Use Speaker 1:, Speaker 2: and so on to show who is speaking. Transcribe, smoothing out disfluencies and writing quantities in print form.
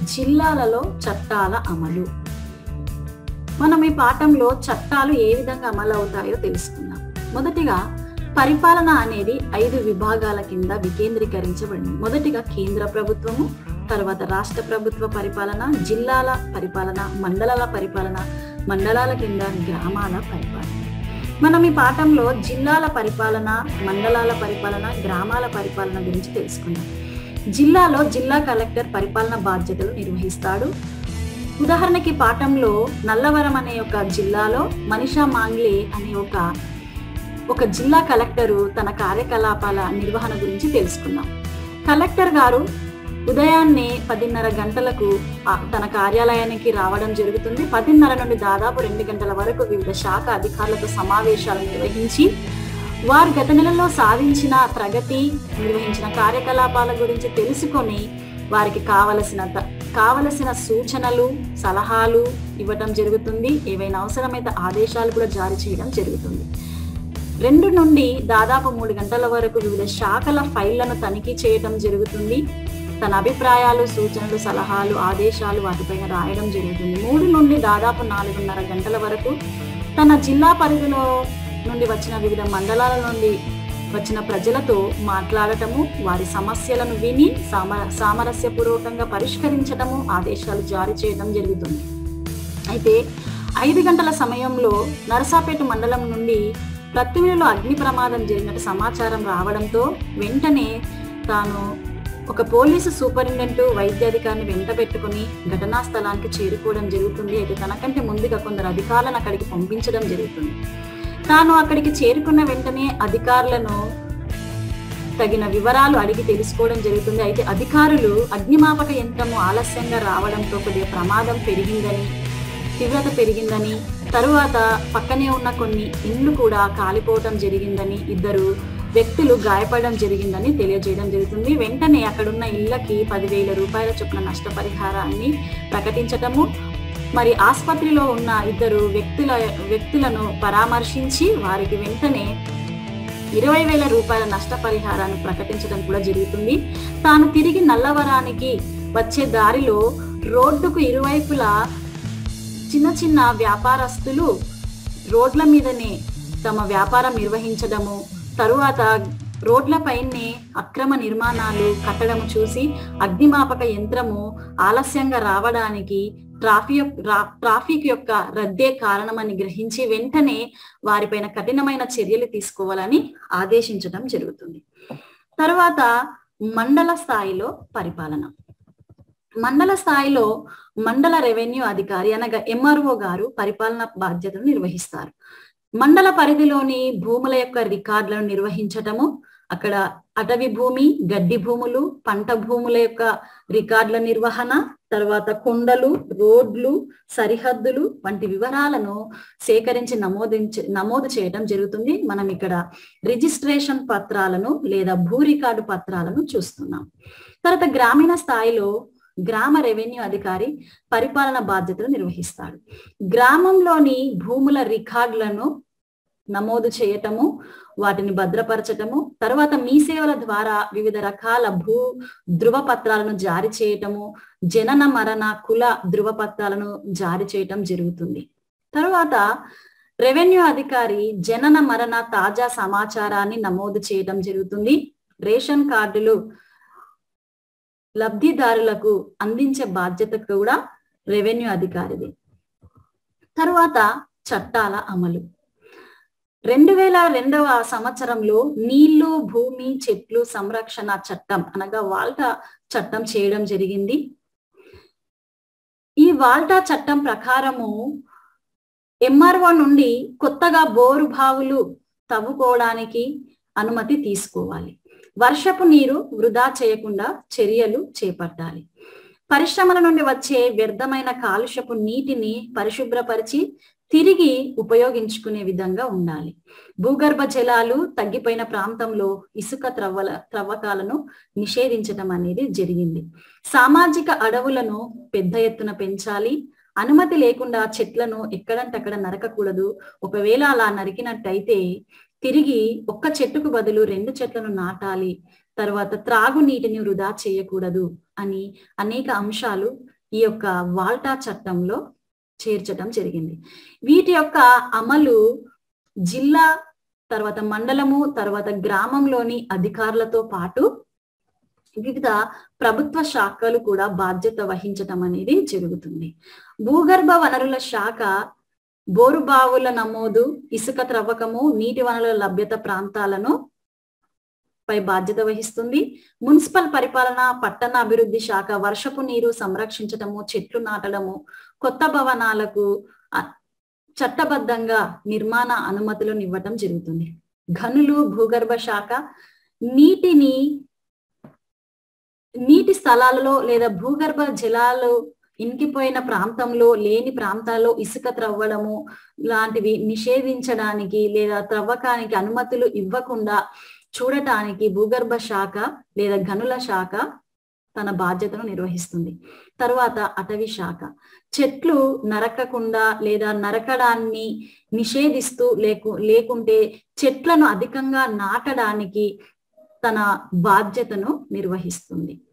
Speaker 1: జిల్లాలలో చట్టాల అమలు. మనం ఈ పాఠంలో చట్టాలు ఏ విధంగా అమలు అవుతాయో తెలుసుకుందాం. మొదటిగా పరిపాలన అనేది 5 విభాగాల కింద వికేంద్రీకరించబడింది. మొదటిగా కేంద్ర ప్రభుత్వము, తర్వాత రాష్ట్ర ప్రభుత్వ పరిపాలన, జిల్లాల పరిపాలన, మండలాల పరిపాలన, మండలాల కింద గ్రామాల పరిపాలన. మనం ఈ పాఠంలో జిల్లాల పరిపాలన, మండలాల పరిపాలన, గ్రామాల పరిపాలన గురించి తెలుసుకుందాం. జిల్లాలో జిల్లా కలెక్టర్ పరిపాలన బాధ్యతలు నిర్వహిస్తాడు. ఉదాహరణకి పాఠంలో నల్లవరం అనే ఒక జిల్లాలో మనీషా మాంగ్లే అనే ఒక జిల్లా కలెక్టరు తన కార్యకలాపాల నిర్వహణ గురించి తెలుసుకుందాం. కలెక్టర్ గారు ఉదయాన్నే 10:30 గంటలకు తన కార్యాలయానికి రావడం జరుగుతుంది. 10:30 నుండి దాదాపు 2 గంటల వరకు వివిధ శాఖ అధికారులతో సమావేశాలు నిర్వహించి వారు గత నెలలో సాధించిన ప్రగతి, నిర్వహించిన కార్యకలాపాల గురించి తెలుసుకొని వారికి కావలసిన సూచనలు, సలహాలు ఇవ్వటం జరుగుతుంది. ఏవైనా అవసరమైతే ఆదేశాలు కూడా జారీ చేయడం జరుగుతుంది. 2 నుండి దాదాపు 3 గంటల వరకు వివిధ శాఖల ఫైళ్లను తనిఖీ చేయడం జరుగుతుంది. తన అభిప్రాయాలు, సూచనలు, సలహాలు, ఆదేశాలు వాటిపైన రాయడం జరుగుతుంది. 3 నుండి దాదాపు 4:30 గంటల వరకు తన జిల్లా పరిధిలో నుండి వచ్చిన వివిధ మండలాల నుండి వచ్చిన ప్రజలతో మాట్లాడటము, వారి సమస్యలను విని సామరస్యపూర్వకంగా పరిష్కరించటము, ఆదేశాలు జారీ చేయడం జరుగుతుంది. అయితే 5 గంటల సమయంలో నరసాపేట మండలం నుండి ప్రత్తివిలో అగ్ని ప్రమాదం జరిగినట్టు సమాచారం రావడంతో వెంటనే తాను ఒక పోలీసు సూపరింటెండెంట్, వైద్యాధికారిని వెంట పెట్టుకుని ఘటనా స్థలానికి చేరుకోవడం జరుగుతుంది. అయితే తనకంటే ముందుగా కొందరు అధికారులను అక్కడికి పంపించడం జరుగుతుంది. తాను అక్కడికి చేరుకున్న వెంటనే అధికారులను తగిన వివరాలు అడిగి తెలుసుకోవడం జరుగుతుంది. అయితే అధికారులు అగ్నిమాపక యంత్రము ఆలస్యంగా రావడంతో కొద్దిగా ప్రమాదం తీవ్రత పెరిగిందని, తరువాత పక్కనే ఉన్న కొన్ని ఇండ్లు కూడా కాలిపోవడం జరిగిందని, 2 వ్యక్తులు గాయపడడం జరిగిందని తెలియజేయడం జరుగుతుంది. వెంటనే అక్కడున్న ఇళ్లకి 10,000 రూపాయల చొప్పున నష్టపరిహారాన్ని ప్రకటించటము, మరి ఆసుపత్రిలో ఉన్న 2 వ్యక్తులను పరామర్శించి వారికి వెంటనే 20,000 రూపాయల నష్టపరిహారాన్ని ప్రకటించడం కూడా జరుగుతుంది. తాను తిరిగి నల్లవరానికి వచ్చే దారిలో రోడ్డుకు ఇరువైపులా చిన్న వ్యాపారస్తులు రోడ్ల మీదనే తమ వ్యాపారం నిర్వహించడము, తరువాత రోడ్లపైనే అక్రమ నిర్మాణాలు కట్టడము చూసి అగ్నిమాపక యంత్రము ఆలస్యంగా రావడానికి ట్రాఫిక్ యొక్క రద్దే కారణమని గ్రహించి వెంటనే వారిపైన కఠినమైన చర్యలు తీసుకోవాలని ఆదేశించడం జరుగుతుంది. తర్వాత మండల స్థాయిలో పరిపాలన. మండల స్థాయిలో మండల రెవెన్యూ అధికారి అనగా MRO గారు పరిపాలన బాధ్యతలు నిర్వహిస్తారు. మండల పరిధిలోని భూముల యొక్క రికార్డులను నిర్వహించటము, అక్కడ అటవీ భూమి, గడ్డి భూములు, పంట భూముల యొక్క రికార్డుల నిర్వహణ, తర్వాత కొండలు, రోడ్లు, సరిహద్దులు వంటి వివరాలను సేకరించి నమోదు చేయడం జరుగుతుంది. మనం ఇక్కడ రిజిస్ట్రేషన్ పత్రాలను లేదా భూ రికార్డు పత్రాలను చూస్తున్నాం. తర్వాత గ్రామీణ స్థాయిలో గ్రామ రెవెన్యూ అధికారి పరిపాలన బాధ్యతలు నిర్వహిస్తాడు. గ్రామంలోని భూముల రికార్డులను నమోదు చేయటము, వాటిని భద్రపరచటము, తర్వాత మీ సేవల ద్వారా వివిధ రకాల భూ ధృవపత్రాలను జారీ చేయటము, జనన మరణ కుల ధృవపత్రాలను జారీ చేయటం జరుగుతుంది. తర్వాత రెవెన్యూ అధికారి జనన మరణ తాజా సమాచారాన్ని నమోదు చేయటం జరుగుతుంది. రేషన్ కార్డులు లబ్ధిదారులకు అందించే బాధ్యత కూడా రెవెన్యూ అధికారిది. తరువాత చట్టాల అమలు. 2002వ సంవత్సరంలో నీళ్లు, భూమి, చెట్లు సంరక్షణ చట్టం అనగా వాల్టా చట్టం చేయడం జరిగింది. ఈ వాల్టా చట్టం ప్రకారము MRO నుండి కొత్తగా బోరు బావులు తవ్వుకోవడానికి అనుమతి తీసుకోవాలి. వర్షపు నీరు వృధా చేయకుండా చర్యలు చేపట్టాలి. పరిశ్రమల నుండి వచ్చే వ్యర్థమైన కాలుష్యపు నీటిని పరిశుభ్రపరిచి తిరిగి ఉపయోగించుకునే విధంగా ఉండాలి. భూగర్భ జలాలు తగ్గిపోయిన ప్రాంతంలో ఇసుక త్రవ్వకాలను నిషేధించడం అనేది జరిగింది. సామాజిక అడవులను పెద్ద ఎత్తున పెంచాలి. అనుమతి లేకుండా చెట్లను ఎక్కడంటక్కడ నరకకూడదు. ఒకవేళ అలా నరికినట్టయితే తిరిగి ఒక్క చెట్టుకు బదులు 2 చెట్లను నాటాలి. తర్వాత త్రాగునీటిని వృధా చేయకూడదు అని అనేక అంశాలు ఈ యొక్క వాల్టా చట్టంలో చేర్చడం జరిగింది. వీటి యొక్క అమలు జిల్లా, తర్వాత మండలము, తర్వాత గ్రామంలోని అధికారులతో పాటు వివిధ ప్రభుత్వ శాఖలు కూడా బాధ్యత వహించటం అనేది జరుగుతుంది. భూగర్భ వనరుల శాఖ బోరుబావుల నమోదు, ఇసుక త్రవ్వకము, నీటి వనరుల లభ్యత ప్రాంతాలను పై బాధ్యత వహిస్తుంది. మున్సిపల్ పరిపాలన, పట్టణ అభివృద్ధి శాఖ వర్షపు నీరు సంరక్షించటము, చెట్లు నాటడము, కొత్త భవనాలకు చట్టబద్ధంగా నిర్మాణ అనుమతులను ఇవ్వటం జరుగుతుంది. గనులు, భూగర్భ శాఖ నీటి స్థలాలలో లేదా భూగర్భ జలాలు ఇంకిపోయిన ప్రాంతంలో లేని ప్రాంతాల్లో ఇసుక త్రవ్వడము లాంటివి నిషేధించడానికి లేదా త్రవ్వకానికి అనుమతులు ఇవ్వకుండా చూడటానికి భూగర్భ శాఖ లేదా గనుల శాఖ తన బాధ్యతను నిర్వహిస్తుంది. తర్వాత అటవీ శాఖ చెట్లు నరకకుండా లేదా నరకడాన్ని నిషేధిస్తూ లేకుంటే చెట్లను అధికంగా నాటడానికి తన బాధ్యతను నిర్వహిస్తుంది.